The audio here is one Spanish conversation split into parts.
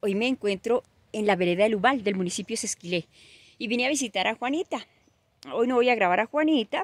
Hoy me encuentro en la vereda del Ubal, del municipio de Sesquilé, y vine a visitar a Juanita. Hoy no voy a grabar a Juanita,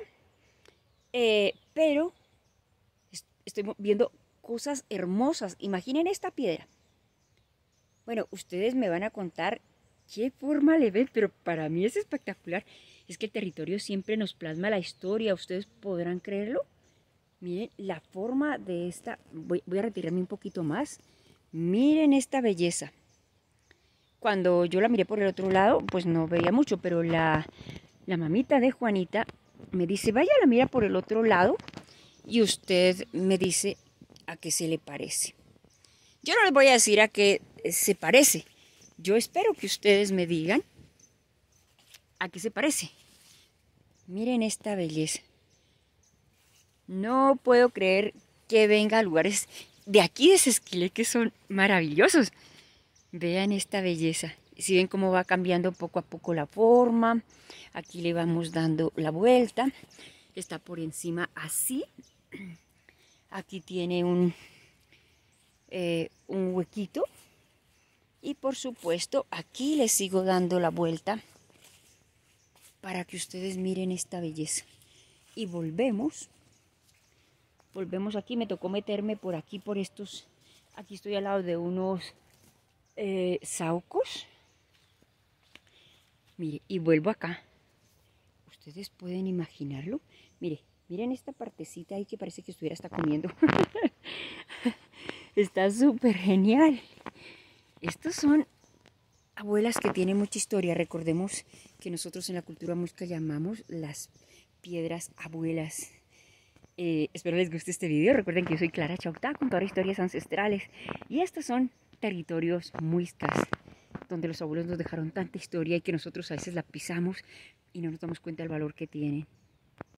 pero estoy viendo cosas hermosas. Imaginen esta piedra. Bueno, ustedes me van a contar qué forma le ven, pero para mí es espectacular. Es que el territorio siempre nos plasma la historia. ¿Ustedes podrán creerlo? Miren la forma de esta. Voy a retirarme un poquito más. Miren esta belleza. Cuando yo la miré por el otro lado, pues no veía mucho, pero la mamita de Juanita me dice, vaya, la mira por el otro lado y usted me dice a qué se le parece. Yo no les voy a decir a qué se parece. Yo espero que ustedes me digan a qué se parece. Miren esta belleza. No puedo creer que venga a lugares de aquí de Sesquilé que son maravillosos. Vean esta belleza. Si ven cómo va cambiando poco a poco la forma. Aquí le vamos dando la vuelta. Está por encima así. Aquí tiene un huequito. Y por supuesto aquí le sigo dando la vuelta para que ustedes miren esta belleza. Y volvemos. Volvemos aquí. Me tocó meterme por aquí, por estos. Aquí estoy al lado de unos saúcos. Mire, y vuelvo acá. ¿Ustedes pueden imaginarlo? Mire, miren esta partecita ahí que parece que estuviera hasta comiendo. Está súper genial. Estas son abuelas que tienen mucha historia. Recordemos que nosotros en la cultura muisca llamamos las piedras abuelas. Espero les guste este video. Recuerden que yo soy Clara Chautá, contadora de historias ancestrales. Y estos son territorios muiscas, donde los abuelos nos dejaron tanta historia y que nosotros a veces la pisamos y no nos damos cuenta del valor que tienen.